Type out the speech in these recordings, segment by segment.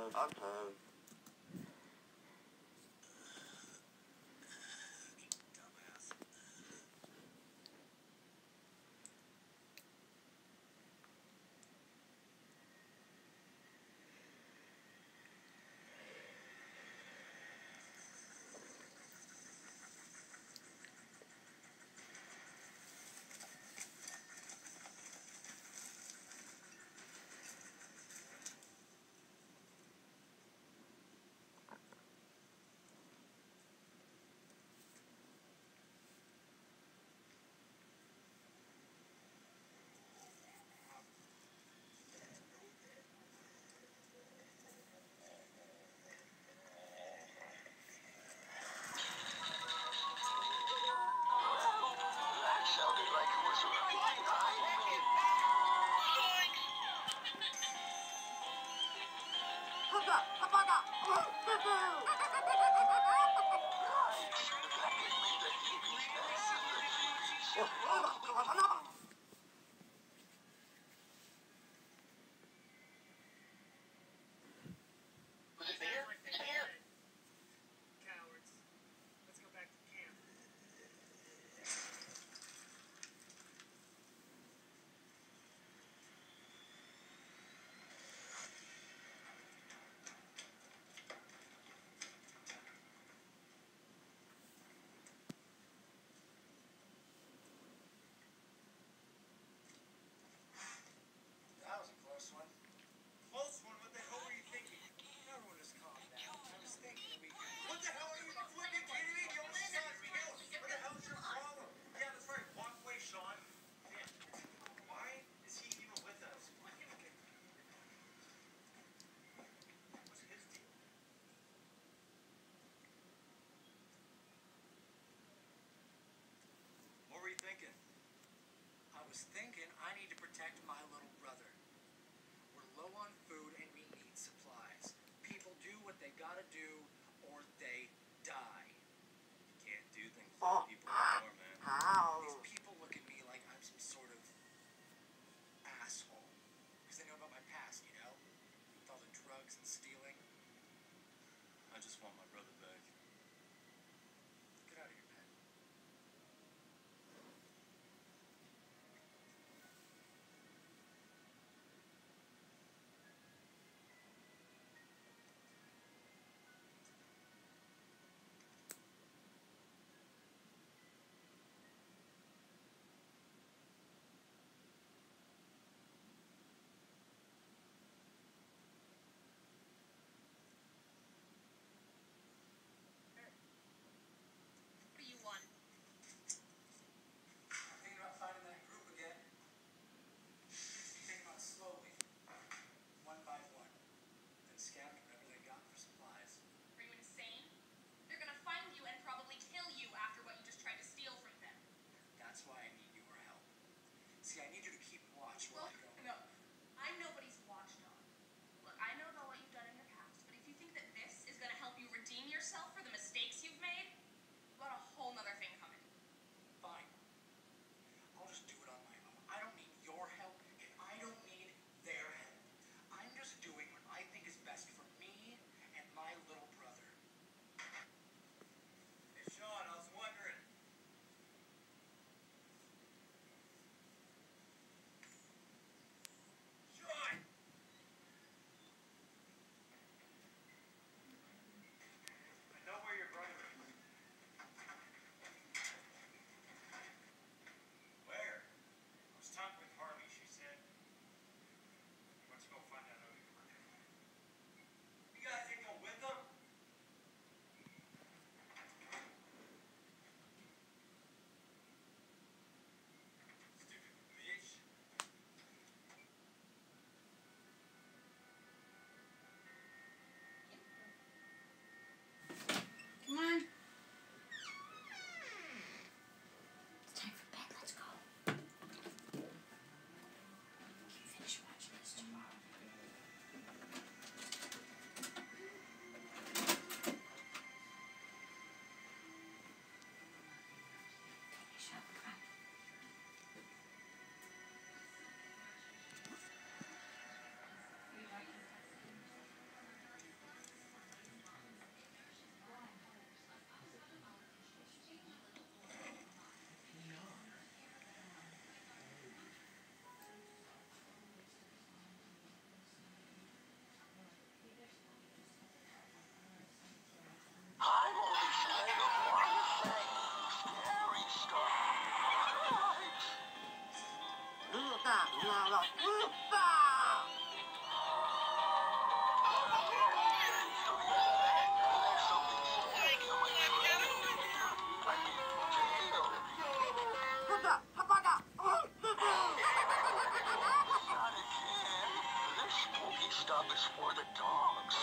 Okay. Cowards. Let's go back to camp. That was a close one. Close one? What the hell were you thinking? Everyone just calm down. I was thinking that we could... What the hell are you flipping kidding me? You almost got killed. What the hell's your problem? Yeah, that's right. Walk away, Sean. Man, why is he even with us? What's his deal? What were you thinking? I was thinking I need to protect my little brother. We're low on food and we need supplies. People do what they gotta do or they die. You can't do things for people anymore, man. How? These people look at me like I'm some sort of asshole. Because they know about my past, you know? With all the drugs and stealing. I just want my brother back. Get out of here, man. What do you want? I'm thinking about finding that group again. Taking them out slowly. One by one. Then scouting whatever they got for supplies. Are you insane? They're gonna find you and probably kill you after what you just tried to steal from them. That's why I need your help. See, I need you to keep watch while I go. No, I'm nobody's watchdog. Look, I know about what you've done in your past, but if you think that this is gonna help you redeem yourself for the mistakes you've made, you've got a whole nother thing coming. Fine. I'll just do it on my own. I don't need your help, and I don't need their help. I'm just doing what I think is best for me and my little brother. Hey, Sean, I was wondering. Stop is for the dogs.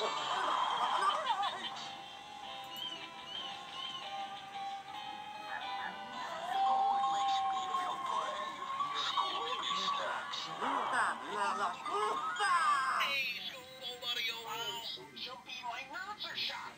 Oh, it makes me feel brave. Scooby snacks. Hey, Scooby, buddy, Jumpy, my nerves are shot.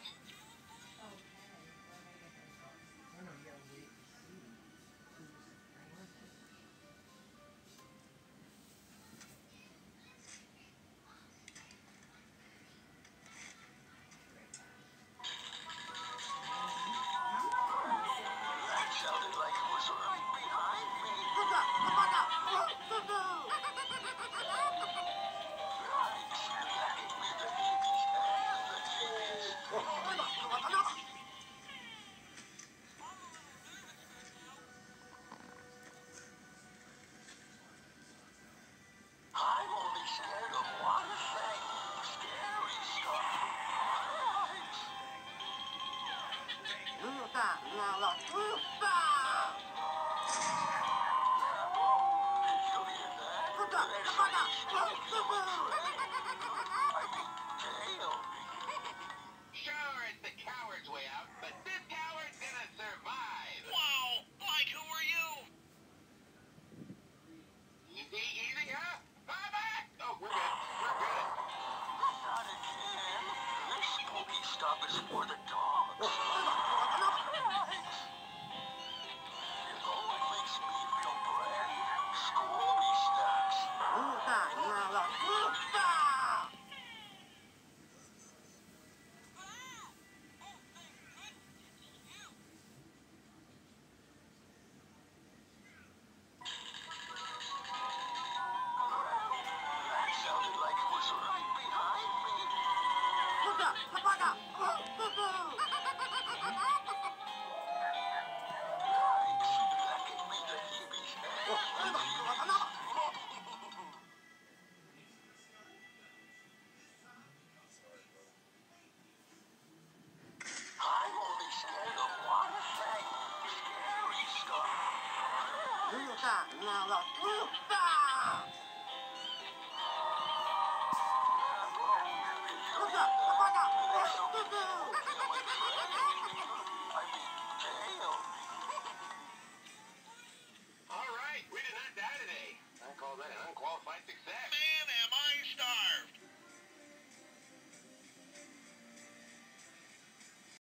That sounded like it was right behind me. Yikes, that gave me the heebies and the jeebies. I'm only scared of one thing. Scary stuff. Did you hear that? There's something spooky on the train. I mean, tail. Sure, it's the coward's way out, but this coward's gonna survive. Wow, like who are you? Easy, huh? Bye back! Oh, we're good. Not again. This spooky stuff is for the dogs. It only makes me feel brave. Scooby snacks. That sounded like it was right behind me. Yikes, that gave me the heebies and the jeebies. I'm only scared of one thing. Scary stuff. All right, we did not die today. I call that an unqualified success. Man, am I starved.